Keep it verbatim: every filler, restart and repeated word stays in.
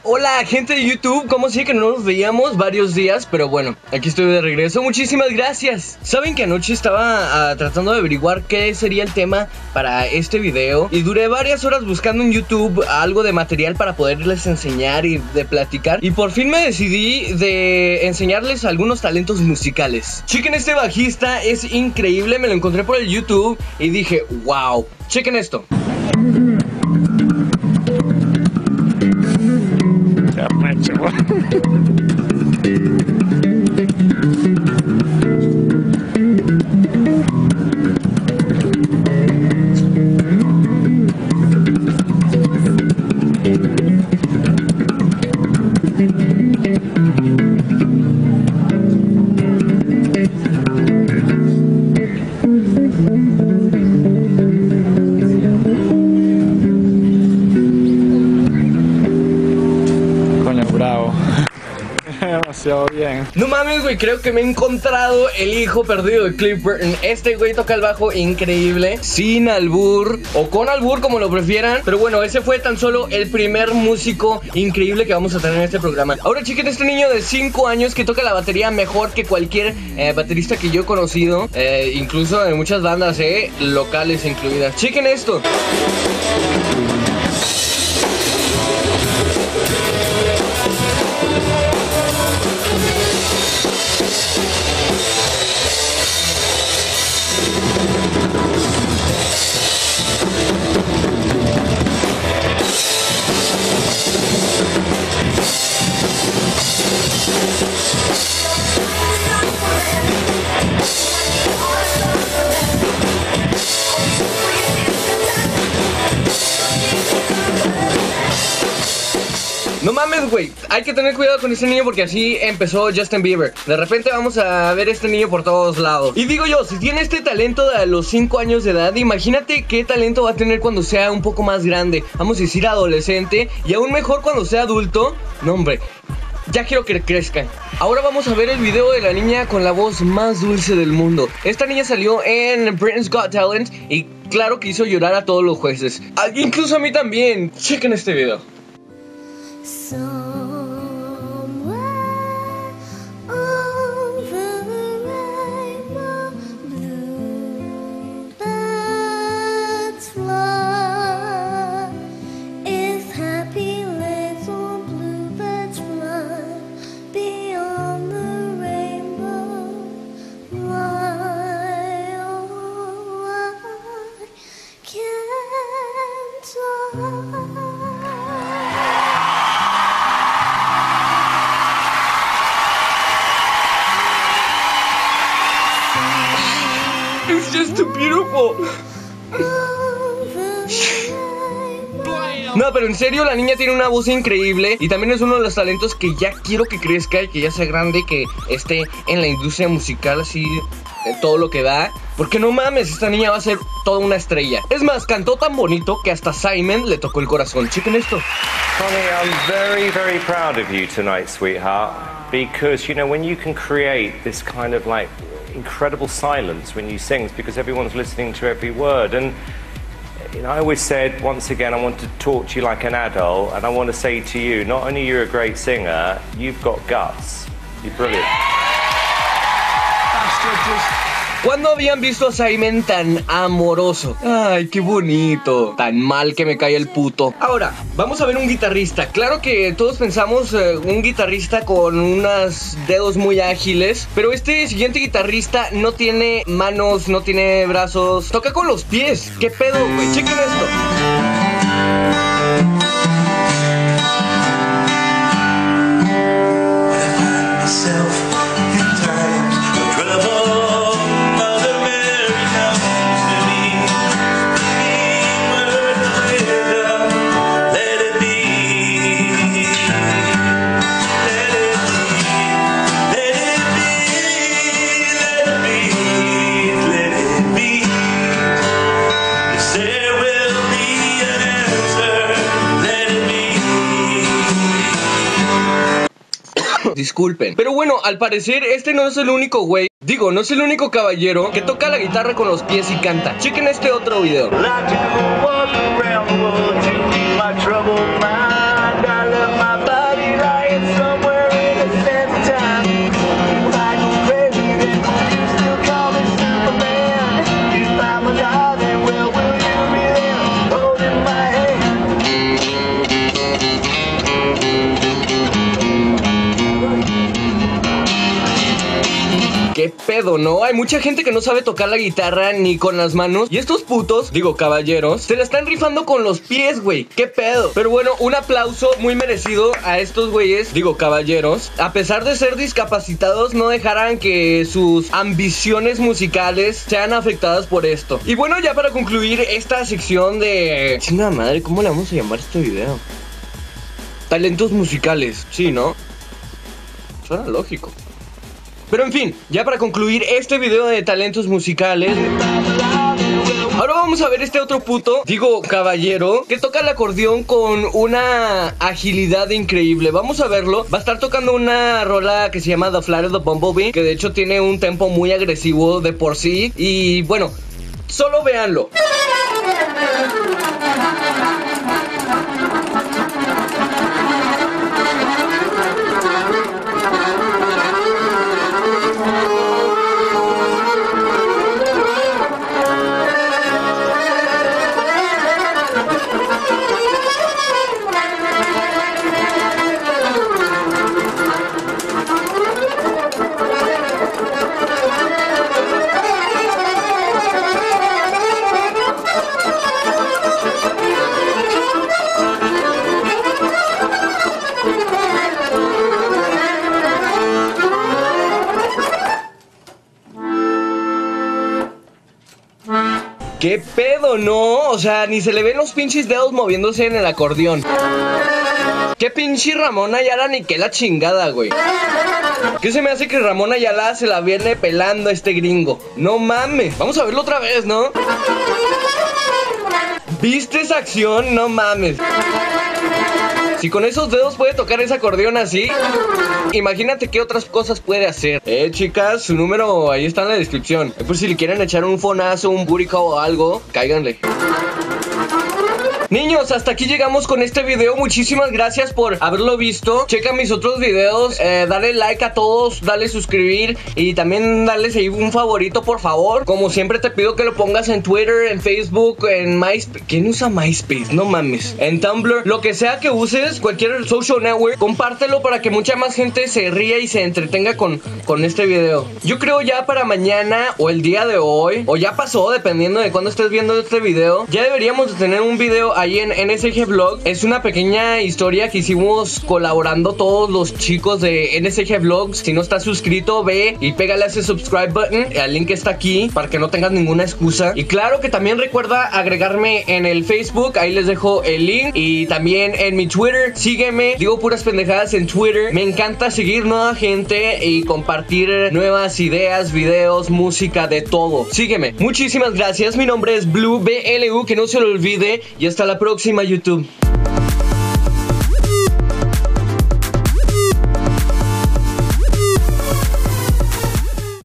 Hola gente de YouTube, ¿cómo sí que no nos veíamos varios días? Pero bueno, aquí estoy de regreso, muchísimas gracias. Saben que anoche estaba uh, tratando de averiguar qué sería el tema para este video y duré varias horas buscando en YouTube algo de material para poderles enseñar y de platicar. Y por fin me decidí de enseñarles algunos talentos musicales. Chequen, este bajista es increíble, me lo encontré por el YouTube y dije, wow, chequen esto. Ya, macho. Bravo. Demasiado bien. No mames, güey, creo que me he encontrado el hijo perdido de Cliff Burton. Este güey toca el bajo increíble, sin albur o con albur, como lo prefieran. Pero bueno, ese fue tan solo el primer músico increíble que vamos a tener en este programa. Ahora chequen este niño de cinco años que toca la batería mejor que cualquier eh, baterista que yo he conocido, eh, incluso en muchas bandas eh, locales incluidas. Chequen esto. No mames, güey, hay que tener cuidado con este niño porque así empezó Justin Bieber. De repente vamos a ver este niño por todos lados. Y digo yo, si tiene este talento de a los cinco años de edad, imagínate qué talento va a tener cuando sea un poco más grande. Vamos a decir adolescente, y aún mejor cuando sea adulto. No, hombre, ya quiero que crezcan. Ahora vamos a ver el video de la niña con la voz más dulce del mundo. Esta niña salió en Britain's Got Talent y claro que hizo llorar a todos los jueces, incluso a mí también. Chequen este video. Somewhere over the rainbow, bluebirds fly. If happy little bluebirds fly beyond the rainbow, why, oh, why can't I? It's just too beautiful. No, pero en serio, la niña tiene una voz increíble y también es uno de los talentos que ya quiero que crezca y que ya sea grande, que esté en la industria musical así, de todo lo que da. Porque no mames, esta niña va a ser toda una estrella. Es más, cantó tan bonito que hasta Simon le tocó el corazón. Chequen esto. Connie, I'm very, very proud of you tonight, sweetheart. Because, you know, when you can create this kind of like incredible silence when you sing, it's because everyone's listening to every word. And you know, I always said, once again, I want to talk to you like an adult, and I want to say to you, not only you're a great singer, you've got guts. You're brilliant. ¿Cuándo habían visto a Simon tan amoroso? Ay, qué bonito. Tan mal que me cae el puto. Ahora, vamos a ver un guitarrista. Claro que todos pensamos eh, un guitarrista con unos dedos muy ágiles, pero este siguiente guitarrista no tiene manos, no tiene brazos, toca con los pies. ¿Qué pedo, güey? Chequen esto. Disculpen, pero bueno, al parecer este no es el único güey, digo, no es el único caballero que toca la guitarra con los pies y canta. Chequen este otro video. Like to walk around the world to my troubled mind. I love my body. ¿Qué pedo, no? Hay mucha gente que no sabe tocar la guitarra ni con las manos. Y estos putos, digo caballeros, se la están rifando con los pies, güey. ¿Qué pedo? Pero bueno, un aplauso muy merecido a estos güeyes, digo caballeros. A pesar de ser discapacitados, no dejarán que sus ambiciones musicales sean afectadas por esto. Y bueno, ya para concluir esta sección de... Chinga madre, ¿cómo le vamos a llamar este video? Talentos musicales, sí, ¿no? Suena lógico. Pero en fin, ya para concluir este video de talentos musicales, ahora vamos a ver este otro puto, digo caballero, que toca el acordeón con una agilidad increíble. Vamos a verlo. Va a estar tocando una rola que se llama The Flight of the Bumblebee, que de hecho tiene un tempo muy agresivo de por sí. Y bueno, solo véanlo. ¿Qué pedo, no? O sea, ni se le ven los pinches dedos moviéndose en el acordeón. ¿Qué pinche Ramón Ayala ni qué la chingada, güey? ¿Qué se me hace que Ramón Ayala se la viene pelando a este gringo? No mames. Vamos a verlo otra vez, ¿no? ¿Viste esa acción? No mames. Si con esos dedos puede tocar ese acordeón así, imagínate qué otras cosas puede hacer. Eh, chicas, su número ahí está en la descripción. Eh, pues si le quieren echar un fonazo, un burico o algo, cáiganle. Niños, hasta aquí llegamos con este video. Muchísimas gracias por haberlo visto. Checa mis otros videos, eh, dale like a todos, dale suscribir y también darles ahí un favorito, por favor. Como siempre te pido que lo pongas en Twitter, en Facebook, en MySpace. ¿Quién usa MySpace? No mames. En Tumblr, lo que sea que uses, cualquier social network, compártelo para que mucha más gente se ría y se entretenga con, con este video. Yo creo ya para mañana o el día de hoy, o ya pasó, dependiendo de cuándo estés viendo este video, ya deberíamos de tener un video ahí en N S G Vlog. Es una pequeña historia que hicimos colaborando todos los chicos de N S G Vlogs. Si no estás suscrito, ve y pégale a ese subscribe button. El link está aquí para que no tengas ninguna excusa. Y claro que también recuerda agregarme en el Facebook. Ahí les dejo el link. Y también en mi Twitter. Sígueme. Digo puras pendejadas en Twitter. Me encanta seguir nueva gente y compartir nuevas ideas, videos, música, de todo. Sígueme. Muchísimas gracias. Mi nombre es Blue B L U. Que no se lo olvide. Y hasta la próxima, YouTube.